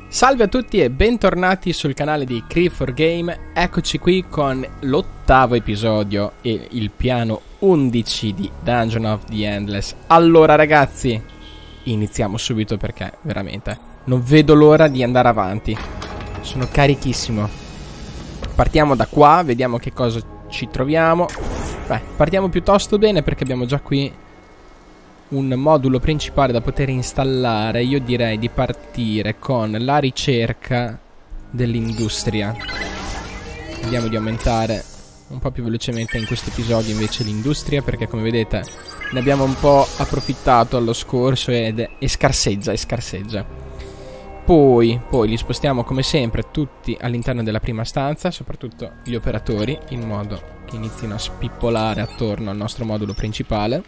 Salve a tutti e bentornati sul canale di Cree4Game. Eccoci qui con l'ottavo episodio e il piano 11 di Dungeon of the Endless. Allora ragazzi, iniziamo subito perché veramente non vedo l'ora di andare avanti. Sono carichissimo. Partiamo da qua, vediamo che cosa ci troviamo. Beh, partiamo piuttosto bene perché abbiamo già qui un modulo principale da poter installare. Io direi di partire con la ricerca dell'industria. Vediamo di aumentare un po' più velocemente in questo episodio invece l'industria, perché come vedete ne abbiamo un po' approfittato allo scorso e scarseggia. Poi li spostiamo come sempre tutti all'interno della prima stanza, soprattutto gli operatori, in modo che inizino a spippolare attorno al nostro modulo principale.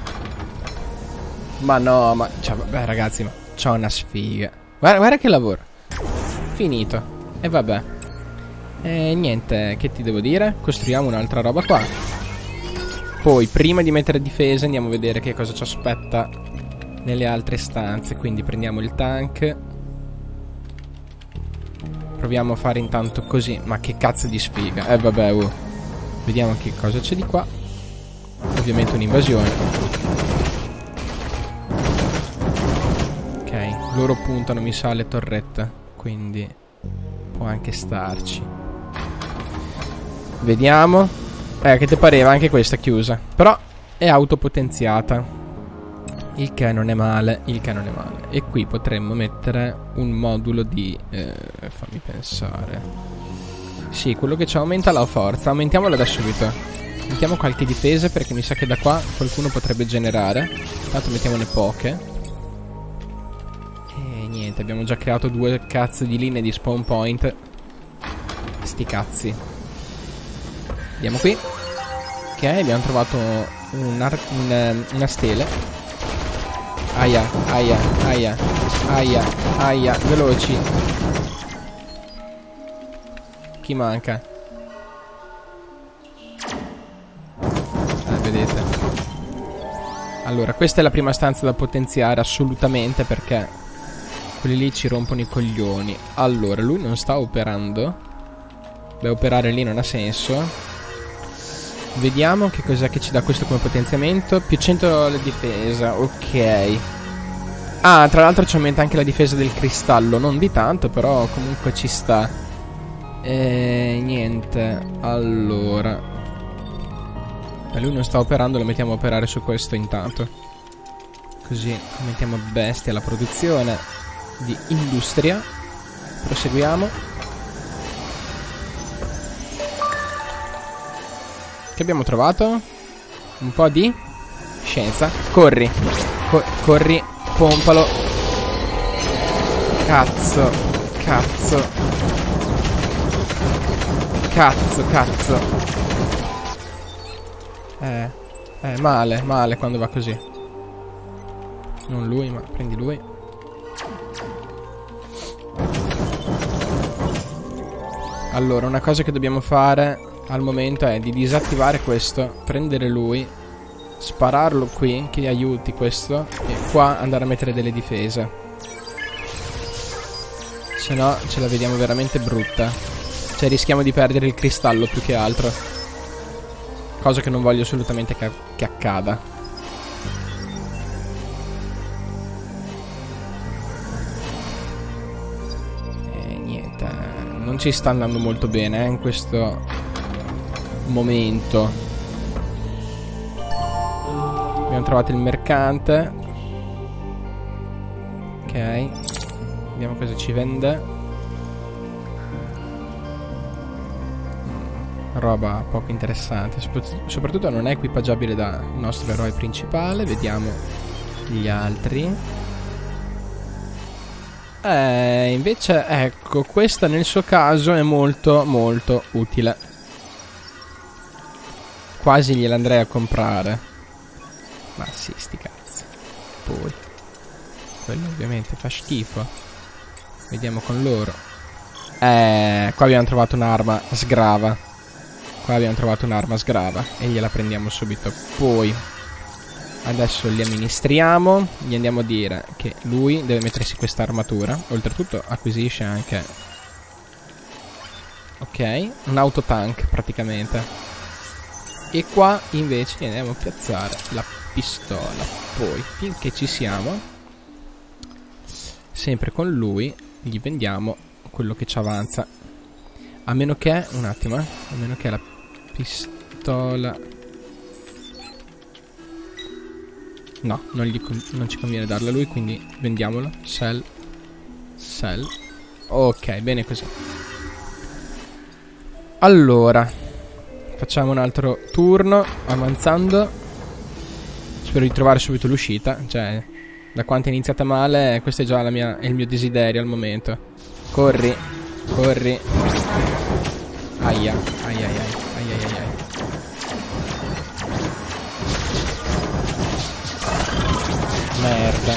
Ma no, ma cioè, vabbè ragazzi, ma c'ho una sfiga. Guarda che lavoro. Finito. E vabbè. E niente, che ti devo dire? Costruiamo un'altra roba qua. Poi, prima di mettere difesa, andiamo a vedere che cosa ci aspetta nelle altre stanze. Quindi prendiamo il tank. Proviamo a fare intanto così. Ma che cazzo di sfiga. Vabbè, vediamo che cosa c'è di qua. Ovviamente un'invasione. Loro puntano, mi sa, alle torrette, quindi può anche starci. Vediamo. Che te pareva? Anche questa è chiusa. Però è autopotenziata, il che non è male, E qui potremmo mettere un modulo di... fammi pensare. Sì, quello che ci aumenta la forza. Aumentiamola da subito. Mettiamo qualche difesa perché mi sa che da qua qualcuno potrebbe generare. Tanto mettiamone poche. Niente, abbiamo già creato 2 cazzo di linee di spawn point. Sti cazzi. Andiamo qui. Ok, abbiamo trovato una stele. Aia, veloci. Chi manca? Vedete. Allora, questa è la prima stanza da potenziare assolutamente, perché quelli lì ci rompono i coglioni. Allora, lui non sta operando. Beh, operare lì non ha senso. Vediamo che cos'è che ci dà questo come potenziamento. Più 100 la difesa, ok. Ah, tra l'altro ci aumenta anche la difesa del cristallo. Non di tanto, però comunque ci sta. Niente. Allora, lui non sta operando, lo mettiamo a operare su questo intanto. Così mettiamo bestia alla produzione di industria. Proseguiamo. Che abbiamo trovato? Un po' di scienza. Corri. Corri. Pompalo. Cazzo. Male quando va così. Non lui, ma prendi lui. Allora, una cosa che dobbiamo fare al momento è di disattivare questo, prendere lui, spararlo qui, che gli aiuti questo, e qua andare a mettere delle difese. Se no ce la vediamo veramente brutta. Cioè rischiamo di perdere il cristallo più che altro. Cosa che non voglio assolutamente che accada. Non ci sta andando molto bene in questo momento. Abbiamo trovato il mercante. Ok, vediamo cosa ci vende. Roba poco interessante. Soprattutto non è equipaggiabile dal nostro eroe principale. Vediamo gli altri. Invece ecco, questa nel suo caso è molto molto utile. Quasi gliela andrei a comprare. Ma sì, sti cazzi. Poi quello ovviamente fa schifo. Vediamo con loro. Qua abbiamo trovato un'arma sgrava. E gliela prendiamo subito. Poi Adesso li amministriamo. Gli andiamo a dire che lui deve mettersi questa armatura. Oltretutto acquisisce anche, ok, un autotank praticamente. E qua invece gli andiamo a piazzare la pistola. Poi finché ci siamo, sempre con lui, gli vendiamo quello che ci avanza. A meno che, un attimo, a meno che la pistola... No, non ci conviene darla a lui, quindi vendiamolo. Sell. Sell. Ok, bene così. Allora, facciamo un altro turno, avanzando. Spero di trovare subito l'uscita. Cioè, da quanto è iniziata male, questo è già è il mio desiderio al momento. Corri, corri. Aia, aia, aia, aia, aia, aia. Merda.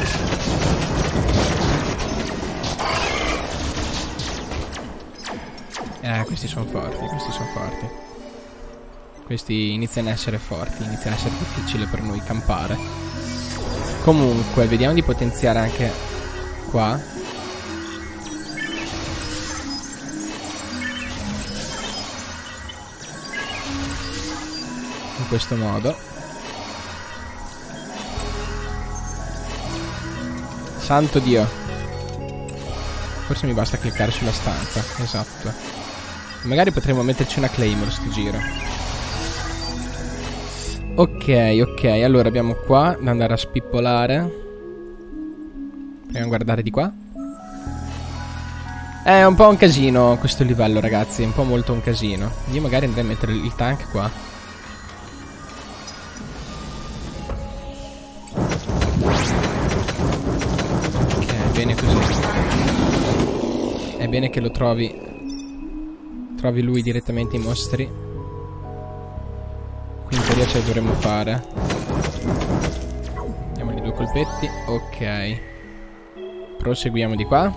Questi sono forti, questi sono forti. Questi iniziano a essere forti, inizia a essere difficile per noi campare. Comunque, vediamo di potenziare anche qua. In questo modo. Santo Dio. Forse mi basta cliccare sulla stanza. Esatto. Magari potremmo metterci una Claymore sto giro. Ok, ok. Allora abbiamo qua da andare a spippolare. Proviamo a guardare di qua. È un po' un casino questo livello, ragazzi. È un po' molto un casino. Io magari andrei a mettere il tank qua. Bene così. È bene che lo trovi lui direttamente i mostri. Qui in teoria ce la dovremmo fare. Diamogli 2 colpetti. Ok. Proseguiamo di qua.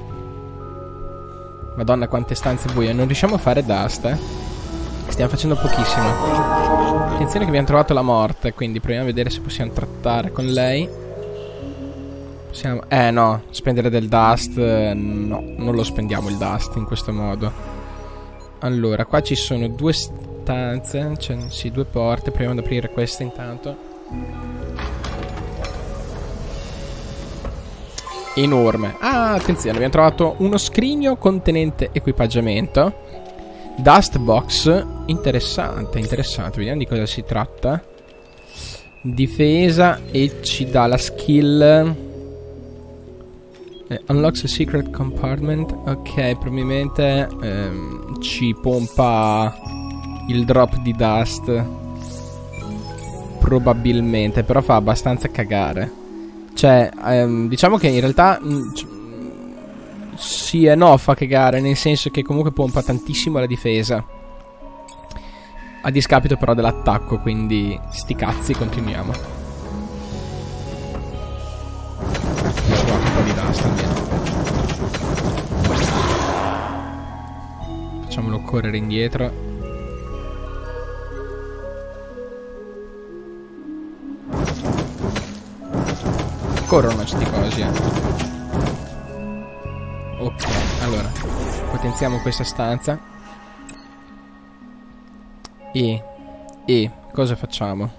Madonna quante stanze buie. Non riusciamo a fare dust, Stiamo facendo pochissimo. Attenzione che abbiamo trovato la morte, quindi proviamo a vedere se possiamo trattare con lei. Possiamo... no, spendere del dust. No, non lo spendiamo il dust in questo modo. Allora, qua ci sono 2 stanze. Cioè, sì, 2 porte. Proviamo ad aprire questa intanto. Enorme. Ah, attenzione, abbiamo trovato uno scrigno contenente equipaggiamento. Dust box. Interessante, interessante. Vediamo di cosa si tratta. Difesa. E ci dà la skill... unlocks a secret compartment. Ok, probabilmente ci pompa il drop di dust. Probabilmente. Però fa abbastanza cagare. Cioè, diciamo che in realtà sì e no, fa cagare. Nel senso che comunque pompa tantissimo la difesa, a discapito però dell'attacco. Quindi sti cazzi, continuiamo. Un po' di dust almeno. Facciamolo correre indietro. Corrono sti cosi, Ok, allora potenziamo questa stanza. E cosa facciamo?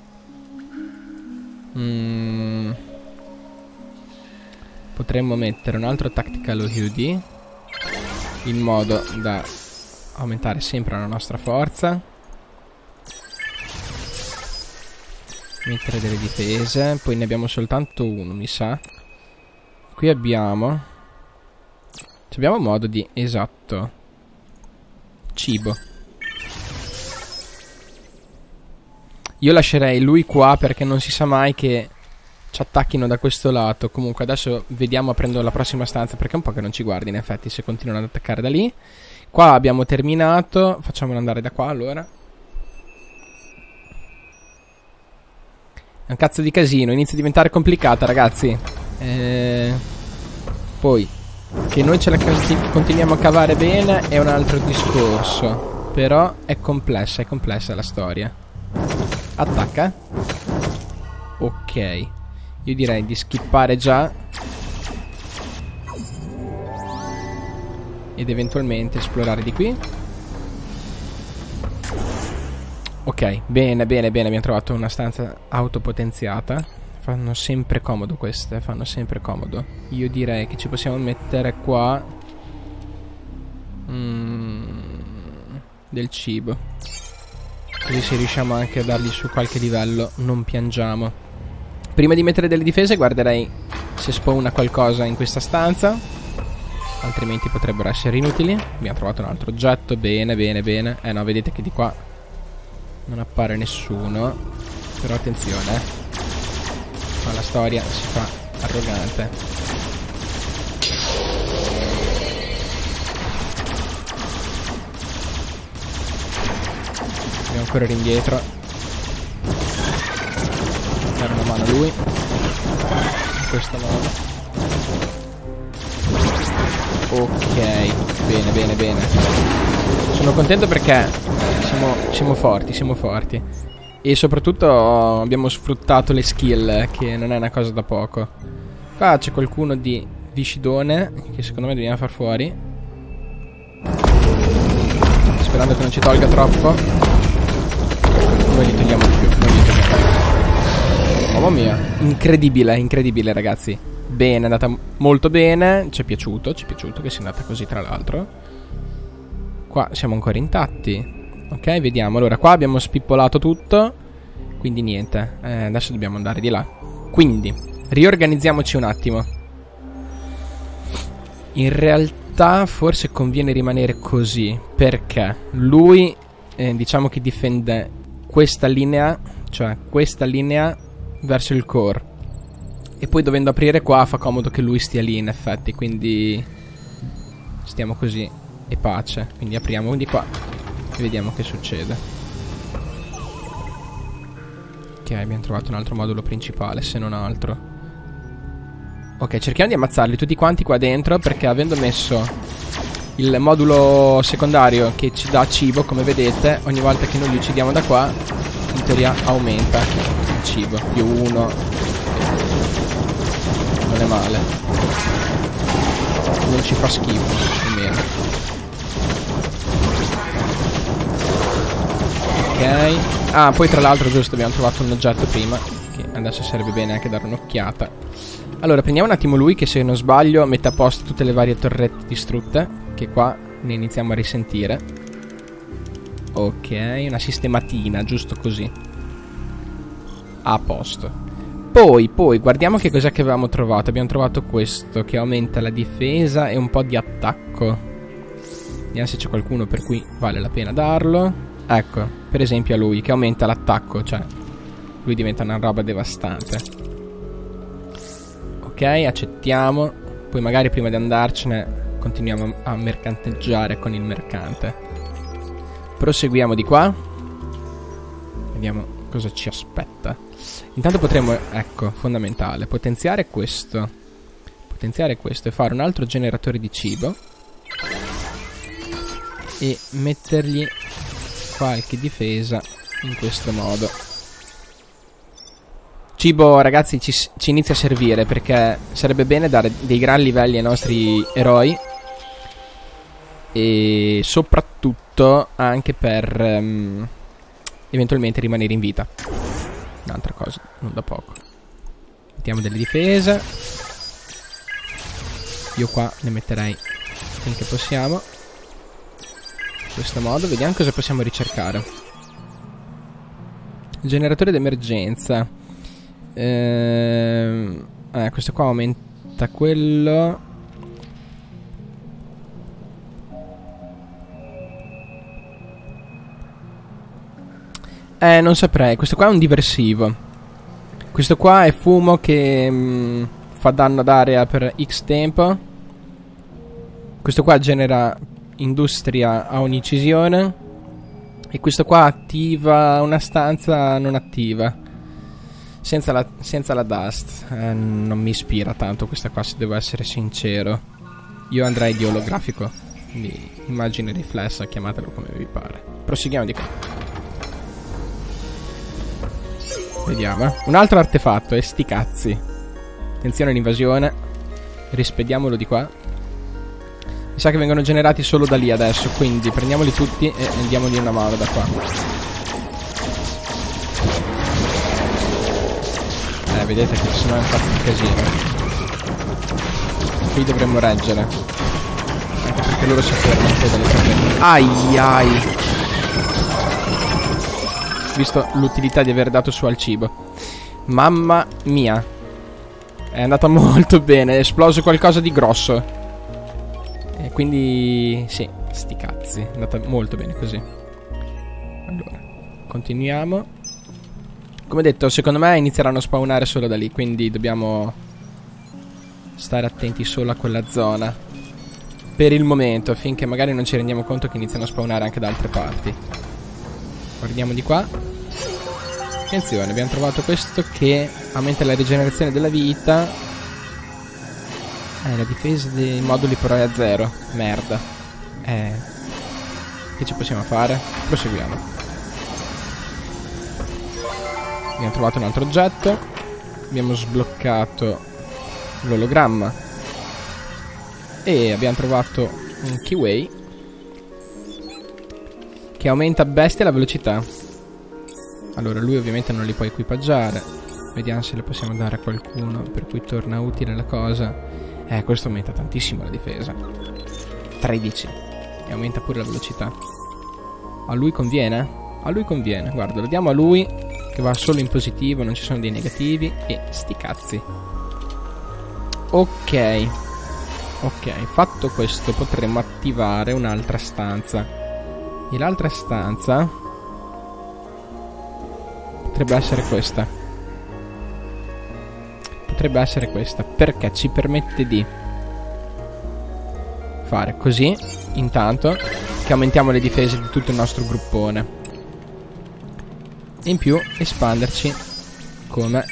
Potremmo mettere un altro tactical OUD in modo da aumentare sempre la nostra forza. Mettere delle difese. Poi ne abbiamo soltanto uno, mi sa. Qui abbiamo modo di... Esatto. Cibo. Io lascerei lui qua perché non si sa mai che ci attacchino da questo lato. Comunque adesso vediamo aprendo la prossima stanza, perché è un po' che non ci guardi in effetti se continuano ad attaccare da lì. Qua abbiamo terminato. Facciamolo andare da qua allora. È un cazzo di casino. Inizia a diventare complicata, ragazzi. Poi che noi ce la continuiamo a cavare bene è un altro discorso. Però è complessa la storia. Attacca. Ok, io direi di skippare già ed eventualmente esplorare di qui. Ok, bene, bene, bene, abbiamo trovato una stanza autopotenziata. Fanno sempre comodo queste, fanno sempre comodo. Io direi che ci possiamo mettere qua del cibo, così se riusciamo anche a dargli su qualche livello non piangiamo. Prima di mettere delle difese guarderei se spawna qualcosa in questa stanza, altrimenti potrebbero essere inutili. Abbiamo trovato un altro oggetto, bene, bene, bene. No, vedete che di qua non appare nessuno, però attenzione, ma la storia si fa arrogante. Dobbiamo correre indietro, dare una mano a lui in questo modo. Ok, bene, bene, bene. Sono contento perché siamo forti, siamo forti. E soprattutto abbiamo sfruttato le skill, che non è una cosa da poco. Qua c'è qualcuno di viscidone che secondo me dobbiamo far fuori, sperando che non ci tolga troppo. Noi li togliamo più, noi li togliamo. Mamma mia, incredibile, incredibile ragazzi. Bene, è andata molto bene. Ci è piaciuto che sia andata così, tra l'altro. Qua siamo ancora intatti. Ok, vediamo. Allora, qua abbiamo spippolato tutto, quindi niente, adesso dobbiamo andare di là. Quindi, riorganizziamoci un attimo. In realtà, forse conviene rimanere così, perché lui, diciamo che difende questa linea, cioè questa linea verso il core. E poi dovendo aprire qua, fa comodo che lui stia lì, in effetti, quindi stiamo così, e pace. Quindi apriamo di qua e vediamo che succede. Ok, abbiamo trovato un altro modulo principale, se non altro. Ok, cerchiamo di ammazzarli tutti quanti qua dentro, perché avendo messo il modulo secondario che ci dà cibo, come vedete, ogni volta che noi li uccidiamo da qua, in teoria aumenta il cibo. +1. Non è male. Non ci fa schifo, almeno. Ok. Ah, poi tra l'altro giusto, abbiamo trovato un oggetto prima, che adesso sarebbe bene anche dare un'occhiata. Allora, prendiamo un attimo lui, che se non sbaglio mette a posto tutte le varie torrette distrutte, che qua ne iniziamo a risentire. Ok, una sistematina, giusto così. A posto. Poi, guardiamo che cos'è che avevamo trovato. Abbiamo trovato questo, che aumenta la difesa e un po' di attacco. Vediamo se c'è qualcuno per cui vale la pena darlo. Ecco, per esempio a lui, che aumenta l'attacco, cioè lui diventa una roba devastante. Ok, accettiamo. Poi magari prima di andarcene continuiamo a mercanteggiare con il mercante. Proseguiamo di qua. Vediamo cosa ci aspetta. Intanto potremo, ecco, fondamentale, potenziare questo e fare un altro generatore di cibo e mettergli qualche difesa in questo modo. Cibo, ragazzi, ci inizia a servire, perché sarebbe bene dare dei gran livelli ai nostri eroi e soprattutto anche per eventualmente rimanere in vita. Un'altra cosa, non da poco. Mettiamo delle difese. Io qua ne metterei finché possiamo. In questo modo, vediamo cosa possiamo ricercare. Generatore d'emergenza. Questo qua aumenta quello. Non saprei. Questo qua è un diversivo. Questo qua è fumo che fa danno ad area per X tempo. Questo qua genera industria a ogni incisione. E questo qua attiva una stanza non attiva. Senza la dust. Non mi ispira tanto questa qua, se devo essere sincero. Io andrei di olografico, quindi immagine riflessa, chiamatelo come vi pare. Proseguiamo di qua. Vediamo. Un altro artefatto, sti cazzi. Attenzione all'invasione. Rispediamolo di qua. Mi sa che vengono generati solo da lì adesso, quindi prendiamoli tutti e diamogli una mano da qua. Vedete che sennò è fatto un casino. Qui dovremmo reggere. Anche perché loro si fermano un po' dalle cose. Ai ai. Visto l'utilità di aver dato su al cibo. Mamma mia. È andata molto bene. È esploso qualcosa di grosso. E quindi sì, sti cazzi. È andata molto bene così. Allora, continuiamo. Come detto, secondo me inizieranno a spawnare solo da lì, quindi dobbiamo stare attenti solo a quella zona per il momento, finché magari non ci rendiamo conto che iniziano a spawnare anche da altre parti. Guardiamo di qua. Attenzione, abbiamo trovato questo che aumenta la rigenerazione della vita. La difesa dei moduli però è a 0. Merda. Che ci possiamo fare? Proseguiamo. Abbiamo trovato un altro oggetto. Abbiamo sbloccato l'ologramma. E abbiamo trovato un keyway che aumenta bestia la velocità. Allora lui ovviamente non li può equipaggiare. Vediamo se le possiamo dare a qualcuno per cui torna utile la cosa. Questo aumenta tantissimo la difesa. 13. E aumenta pure la velocità. A lui conviene? A lui conviene. Guarda, lo diamo a lui, che va solo in positivo, non ci sono dei negativi. E sti cazzi. Ok. Ok, fatto questo potremmo attivare un'altra stanza. E l'altra stanza potrebbe essere questa. Potrebbe essere questa, perché ci permette di fare così, intanto, che aumentiamo le difese di tutto il nostro gruppone. E in più espanderci come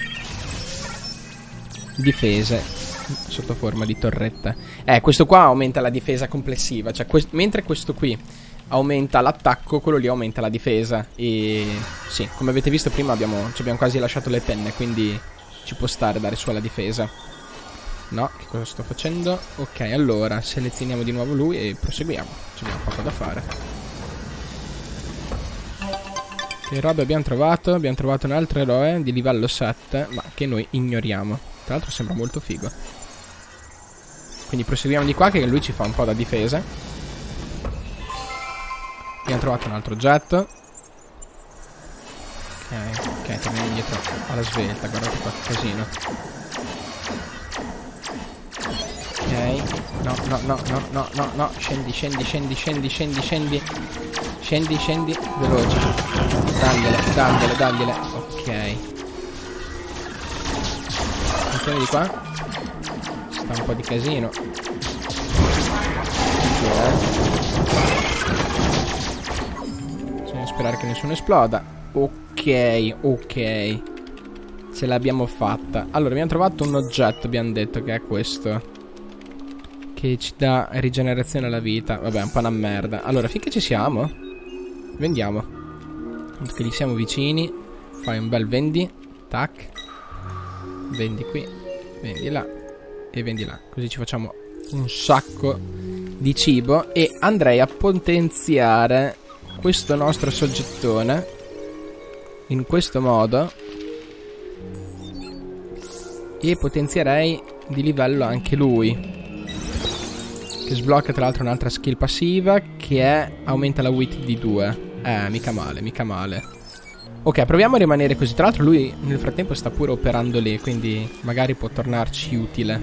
difese sotto forma di torretta. Questo qua aumenta la difesa complessiva. Cioè mentre questo qui aumenta l'attacco, quello lì aumenta la difesa. E sì, come avete visto prima ci abbiamo quasi lasciato le penne, quindi ci può stare dare su alla difesa. No, che cosa sto facendo? Ok, allora selezioniamo di nuovo lui e proseguiamo. Ci abbiamo poco da fare. Che robe abbiamo trovato? Abbiamo trovato un altro eroe di livello 7, ma che noi ignoriamo. Tra l'altro sembra molto figo. Quindi proseguiamo di qua, che lui ci fa un po' da difesa. Abbiamo trovato un altro oggetto. Ok, torniamo indietro alla svelta. Guardate qua che casino. Ok. No. Scendi. Veloce. Dagliele. Ok. Attenzione di qua. Sta un po' di casino. Bisogna sperare che nessuno esploda. Ok. Ce l'abbiamo fatta. Allora, abbiamo trovato un oggetto, abbiamo detto che è questo, che ci dà rigenerazione alla vita. Vabbè, è un po' una merda. Allora, finché ci siamo, vendiamo. Che gli siamo vicini. Fai un bel vendi. Tac. Vendi qui. Vendi là. E vendi là. Così ci facciamo un sacco di cibo. E andrei a potenziare questo nostro soggettone in questo modo. E potenzierei di livello anche lui, che sblocca tra l'altro un'altra skill passiva, che è aumenta la wit di 2. Mica male. Ok, proviamo a rimanere così. Tra l'altro lui nel frattempo sta pure operando lì, quindi magari può tornarci utile.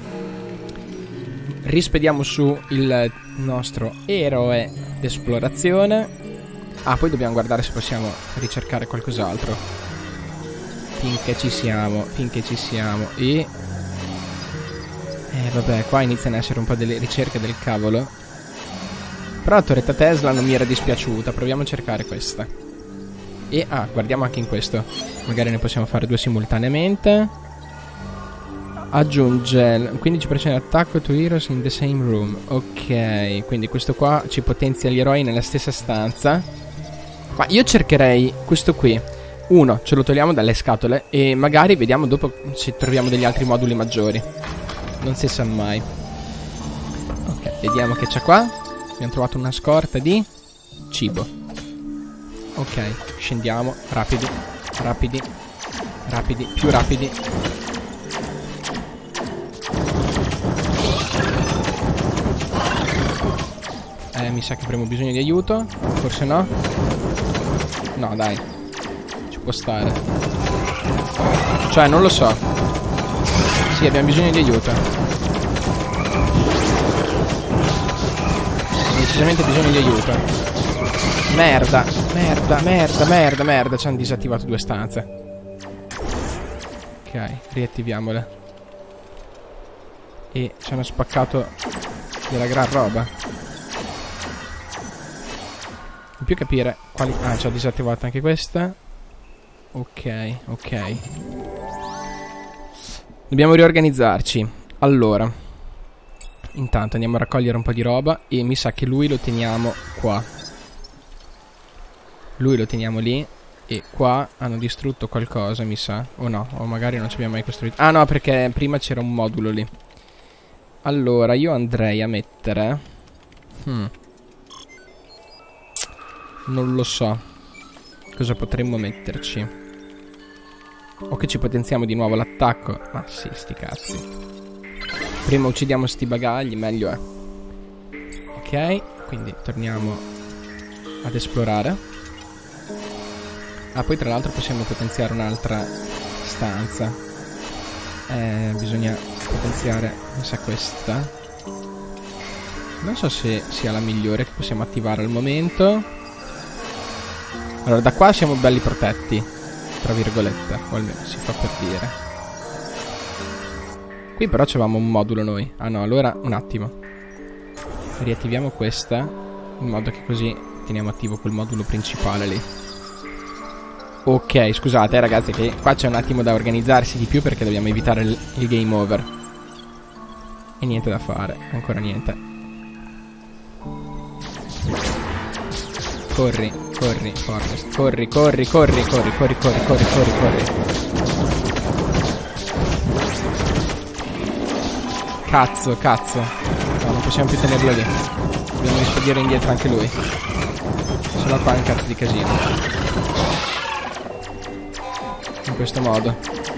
Rispediamo su il nostro eroe d'esplorazione. Poi dobbiamo guardare se possiamo ricercare qualcos'altro. Finché ci siamo. E vabbè, qua iniziano a essere un po' delle ricerche del cavolo. Però la torretta Tesla non mi era dispiaciuta. Proviamo a cercare questa. E guardiamo anche in questo. Magari ne possiamo fare 2 simultaneamente. Aggiunge 15% attacco to heroes in the same room. Ok, quindi questo qua ci potenzia gli eroi nella stessa stanza. Ma io cercherei questo qui. Uno, ce lo togliamo dalle scatole e magari vediamo dopo se troviamo degli altri moduli maggiori. Non si sa mai. Ok, vediamo che c'è qua. Abbiamo trovato una scorta di cibo. Ok, scendiamo. Rapidi, rapidi, rapidi, più rapidi. Mi sa che avremo bisogno di aiuto. Forse no. No, dai. Ci può stare. Cioè, non lo so. Sì, abbiamo bisogno di aiuto. Decisamente bisogno di aiuto. Merda, merda, merda, merda, merda. Ci hanno disattivato 2 stanze. Ok, riattiviamole. E ci hanno spaccato della gran roba. In più capire quali... Ah, ci ha disattivato anche questa. Ok, ok. Dobbiamo riorganizzarci. Allora, intanto andiamo a raccogliere un po' di roba. E mi sa che lui lo teniamo qua. Lui lo teniamo lì. E qua hanno distrutto qualcosa, mi sa. O no, o magari non ci abbiamo mai costruito. Ah no, perché prima c'era un modulo lì. Allora, io andrei a mettere... Non lo so. Cosa potremmo metterci? O che ci potenziamo di nuovo l'attacco. Ma sì, sti cazzi. Prima uccidiamo sti bagagli, meglio è. Ok, quindi torniamo ad esplorare. Ah, poi tra l'altro possiamo potenziare un'altra stanza. Bisogna potenziare, mi sa, questa. Non so se sia la migliore che possiamo attivare al momento. Allora, da qua siamo belli protetti, tra virgolette, o almeno si fa per dire. Qui però c'avevamo un modulo noi. Ah no, allora un attimo. Riattiviamo questa, in modo che così teniamo attivo quel modulo principale lì. Ok, scusate ragazzi, che qua c'è un attimo da organizzarsi di più perché dobbiamo evitare il game over. E niente da fare, ancora niente. Corri, corri, Forrest, corri, corri, corri, corri, corri, corri, corri, corri, corri. Cazzo, cazzo. No, non possiamo più tenerlo lì. Dobbiamo rispedire indietro anche lui. Sennò qua è un cazzo di casino. In questo modo.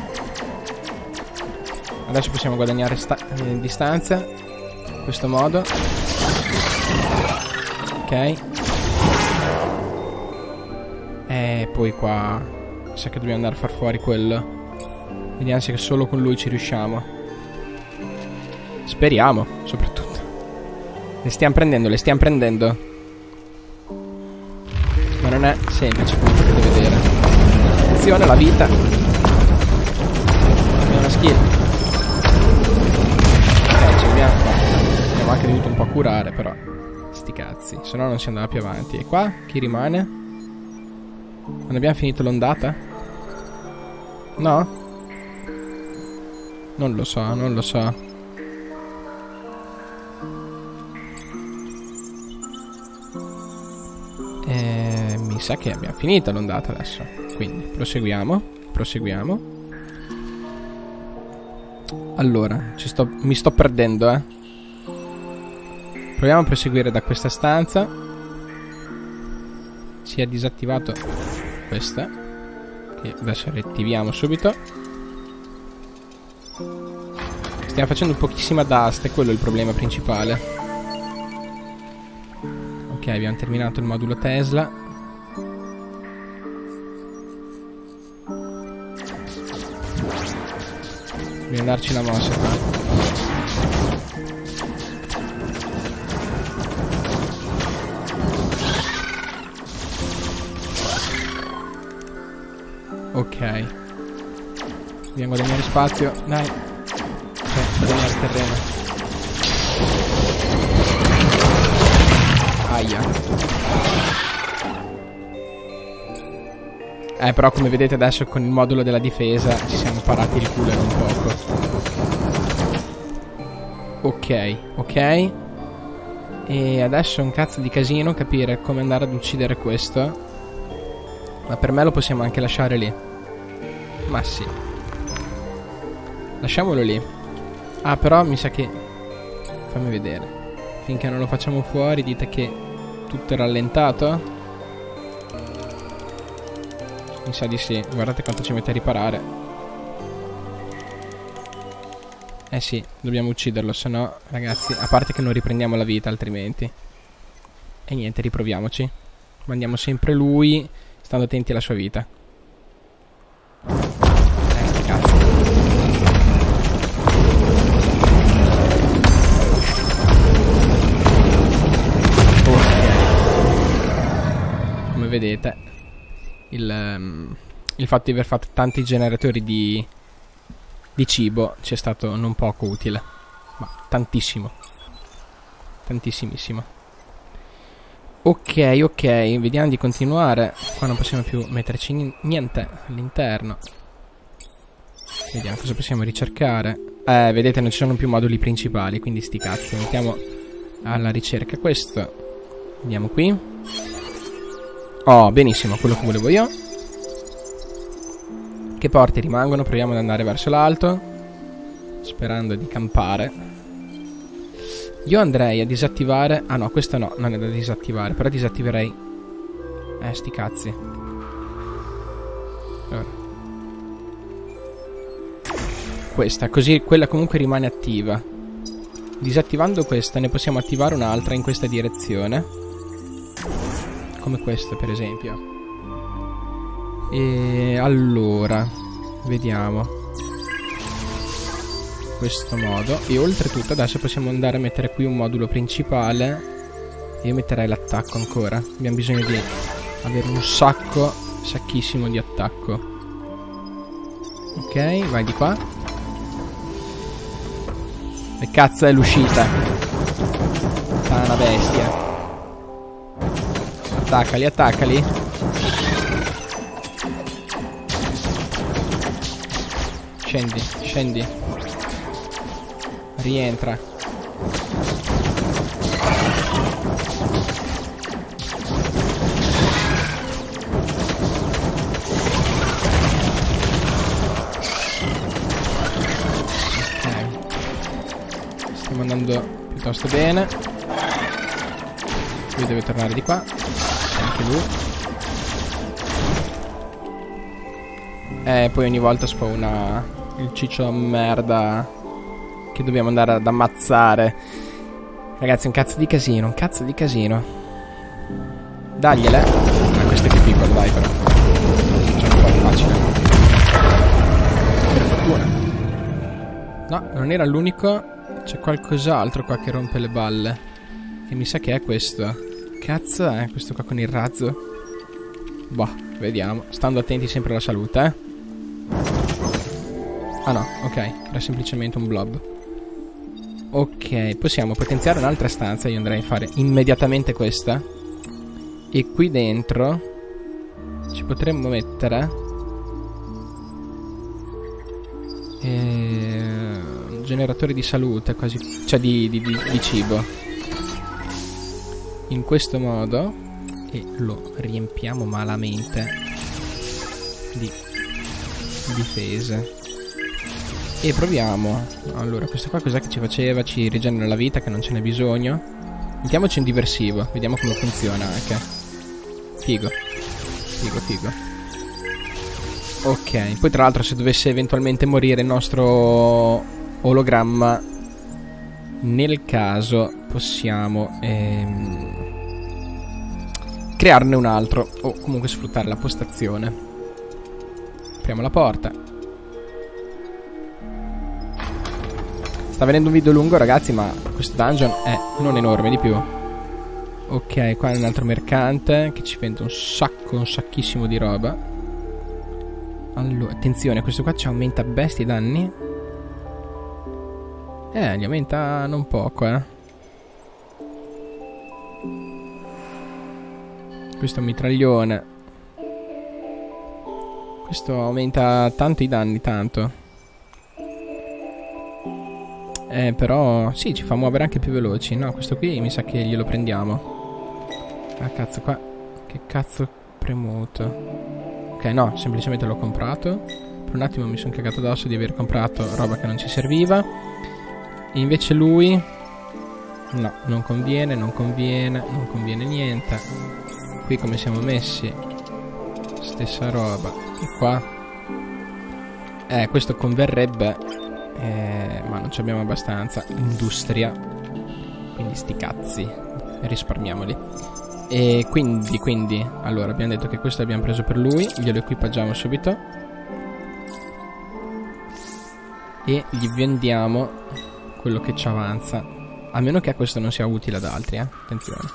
Adesso possiamo guadagnare distanza. In questo modo. Ok. E poi qua mi sa che dobbiamo andare a far fuori quello. Vediamo se solo con lui ci riusciamo. Speriamo, soprattutto. Le stiamo prendendo, le stiamo prendendo. Ma non è semplice, come potete vedere. Attenzione alla vita. È una skill. Ok, ci abbiamo fatto. Abbiamo anche dovuto un po' curare, però sti cazzi, se no non si andava più avanti. E qua chi rimane? Non abbiamo finito l'ondata? No? Non lo so, non lo so. Mi sa che abbiamo finito l'ondata adesso. Quindi proseguiamo. Proseguiamo. Allora, mi sto perdendo, Proviamo a proseguire da questa stanza. Si è disattivato questa, che adesso riattiviamo subito. Stiamo facendo pochissima dust, è quello il problema principale. Ok, abbiamo terminato il modulo Tesla. Dobbiamo darci una mossa qua. Ok. Dobbiamo guadagnare spazio. Dai. Guadagnare terreno. Aia. Però come vedete adesso con il modulo della difesa ci siamo parati il culo un poco. Ok, ok. E adesso è un cazzo di casino capire come andare ad uccidere questo. Ma per me lo possiamo anche lasciare lì. Ma sì. Lasciamolo lì. Ah, però mi sa che... Fammi vedere. Finché non lo facciamo fuori dite che tutto è rallentato? Mi sa di sì. Guardate quanto ci mette a riparare. Eh sì, dobbiamo ucciderlo, se no, ragazzi, a parte che non riprendiamo la vita altrimenti. E niente, riproviamoci. Mandiamo sempre lui, stando attenti alla sua vita. Sti cazzo. Ok. Come vedete, il fatto di aver fatto tanti generatori di cibo ci è stato non poco utile. Ma tantissimo. Tantissimissimo. Ok, ok, vediamo di continuare. Qua non possiamo più metterci niente all'interno. Vediamo cosa possiamo ricercare. Vedete, non ci sono più moduli principali, quindi sti cazzi. Mettiamo alla ricerca questo. Andiamo qui. Oh, benissimo, quello che volevo io. Che porte rimangono? Proviamo ad andare verso l'alto, sperando di campare. Io andrei a disattivare... Ah no, questo no, non è da disattivare. Però disattiverei... sti cazzi. Allora. Questa, così quella comunque rimane attiva. Disattivando questa ne possiamo attivare un'altra in questa direzione. Come questa per esempio. E allora vediamo questo modo. E oltretutto adesso possiamo andare a mettere qui un modulo principale. E io metterei l'attacco ancora. Abbiamo bisogno di avere un sacchissimo di attacco. Ok, vai di qua. Che cazzo è l'uscita? Una bestia. Attaccali, attaccali. Scendi, scendi. Rientra. Ok. Stiamo andando piuttosto bene. Lui deve tornare di qua. Anche lui. Poi ogni volta spawna il ciccio merda che dobbiamo andare ad ammazzare. Ragazzi, un cazzo di casino, un cazzo di casino. Dagliele. Questo è più piccolo, dai però. C'è un po' facile. Per fortuna. No, non era l'unico. C'è qualcos'altro qua che rompe le balle. Che mi sa che è questo. Cazzo è questo qua con il razzo? Boh, vediamo. Stando attenti sempre alla salute, eh. Ah no, ok, era semplicemente un blob. Ok, possiamo potenziare un'altra stanza. Io andrei a fare immediatamente questa. E qui dentro ci potremmo mettere un generatore di salute, quasi, cioè di cibo. In questo modo. E lo riempiamo malamente di difese. E proviamo. Allora, questo qua cos'è che ci faceva? Ci rigenera la vita, che non ce n'è bisogno. Mettiamoci un diversivo, vediamo come funziona anche. Figo. Figo, figo. Ok, poi tra l'altro se dovesse eventualmente morire il nostro ologramma, nel caso possiamo crearne un altro, o comunque sfruttare la postazione. Apriamo la porta. Sta venendo un video lungo, ragazzi, ma questo dungeon è non enorme di più. Ok, qua è un altro mercante che ci vende un sacchissimo di roba. Allora, attenzione, questo qua ci aumenta bestia i danni. Li aumenta non poco, Questo è un mitraglione. Questo aumenta tanto i danni, tanto. Però sì, ci fa muovere anche più veloci. No, questo qui mi sa che glielo prendiamo. Ah, cazzo, qua. Che cazzo premuto. Ok, no, semplicemente l'ho comprato. Per un attimo mi sono cagato addosso di aver comprato roba che non ci serviva. E invece lui... no, non conviene, non conviene, non conviene niente. Qui come siamo messi? Stessa roba. E qua? Questo converrebbe, ma non ci abbiamo abbastanza industria. Quindi sti cazzi, risparmiamoli. E quindi, allora abbiamo detto che questo l'abbiamo preso per lui. Glielo equipaggiamo subito. E gli vendiamo quello che ci avanza. A meno che questo non sia utile ad altri, attenzione.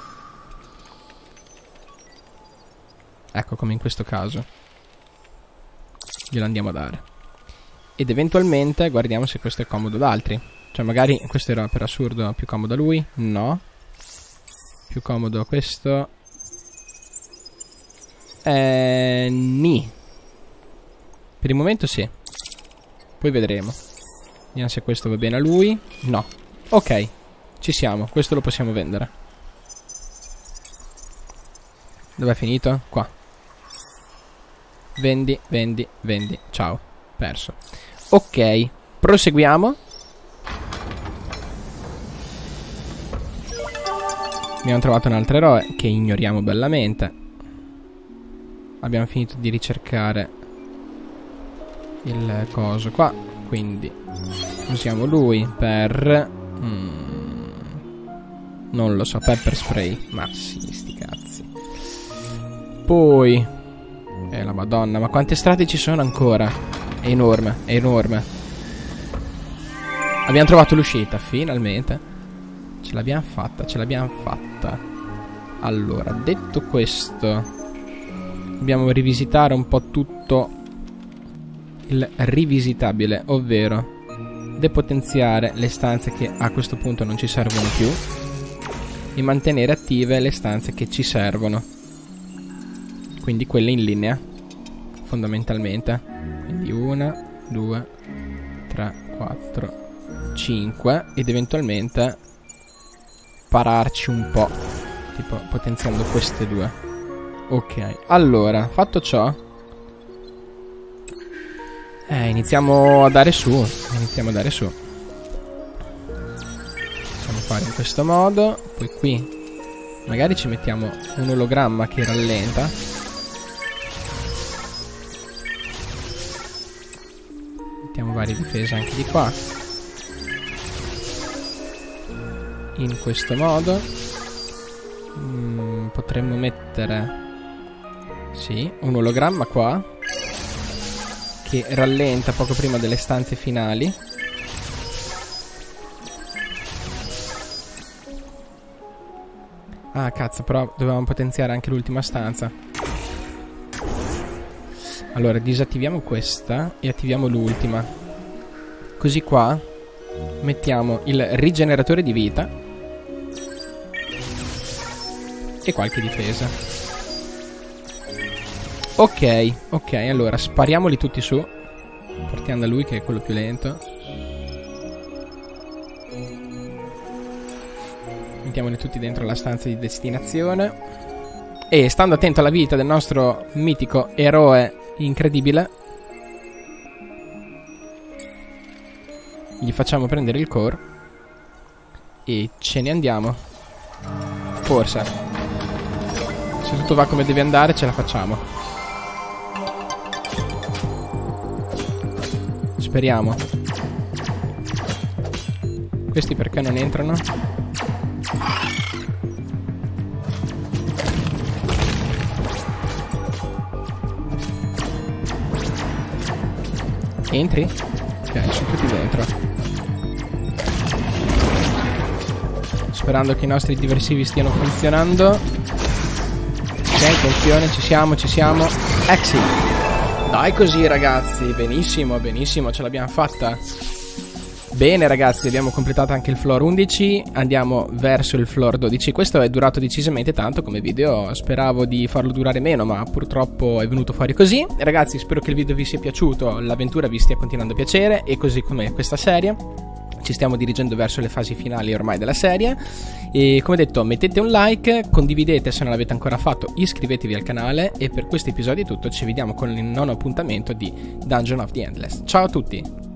Ecco, come in questo caso. Glielo andiamo a dare. Ed eventualmente guardiamo se questo è comodo ad altri. Cioè magari questo era per assurdo più comodo a lui. No. Più comodo a questo. Ni. Per il momento sì. Poi vedremo. Vediamo se questo va bene a lui. No. Ok. Ci siamo. Questo lo possiamo vendere. Dov'è finito? Qua. Vendi, vendi, vendi. Ciao. Perso. Ok. Proseguiamo. Abbiamo trovato un altro eroe che ignoriamo bellamente. Abbiamo finito di ricercare il coso qua. Quindi usiamo lui per... non lo so, pepper spray. Ma sì, sti cazzi. Poi la madonna, ma quante strade ci sono ancora? È enorme, è enorme. Abbiamo trovato l'uscita, finalmente. Ce l'abbiamo fatta, ce l'abbiamo fatta. Allora, detto questo, dobbiamo rivisitare un po' tutto il rivisitabile, ovvero depotenziare le stanze che a questo punto non ci servono più e mantenere attive le stanze che ci servono. Quindi quelle in linea, fondamentalmente. Quindi 1, 2, 3, 4, 5 ed eventualmente pararci un po', tipo potenziando queste due. Ok, allora, fatto ciò, iniziamo a dare su. Iniziamo a dare su. Possiamo fare in questo modo. Poi qui magari ci mettiamo un ologramma che rallenta. Mettiamo varie difese anche di qua. In questo modo potremmo mettere, sì, un ologramma qua che rallenta poco prima delle stanze finali. Ah cazzo, però dovevamo potenziare anche l'ultima stanza. Allora disattiviamo questa e attiviamo l'ultima. Così qua mettiamo il rigeneratore di vita e qualche difesa. Ok, ok, allora spariamoli tutti su, partendo da lui che è quello più lento. Mettiamoli tutti dentro la stanza di destinazione. E stando attento alla vita del nostro mitico eroe incredibile, gli facciamo prendere il core e ce ne andiamo. Forse, se tutto va come deve andare, ce la facciamo. Speriamo. Questi perché non entrano? Entri? Ok, sono tutti dentro. Sperando che i nostri diversivi stiano funzionando. Ok, attenzione, ci siamo, ci siamo. Exit. Dai così ragazzi, benissimo, benissimo, ce l'abbiamo fatta. Bene ragazzi, abbiamo completato anche il floor 11. Andiamo verso il floor 12. Questo è durato decisamente tanto come video. Speravo di farlo durare meno, ma purtroppo è venuto fuori così. Ragazzi, spero che il video vi sia piaciuto, l'avventura vi stia continuando a piacere, e così come questa serie. Ci ci stiamo dirigendo verso le fasi finali ormai della serie. E come detto, mettete un like, condividete se non l'avete ancora fatto, iscrivetevi al canale. E per questo episodio è tutto, ci vediamo con il 9° appuntamento di Dungeon of the Endless. Ciao a tutti!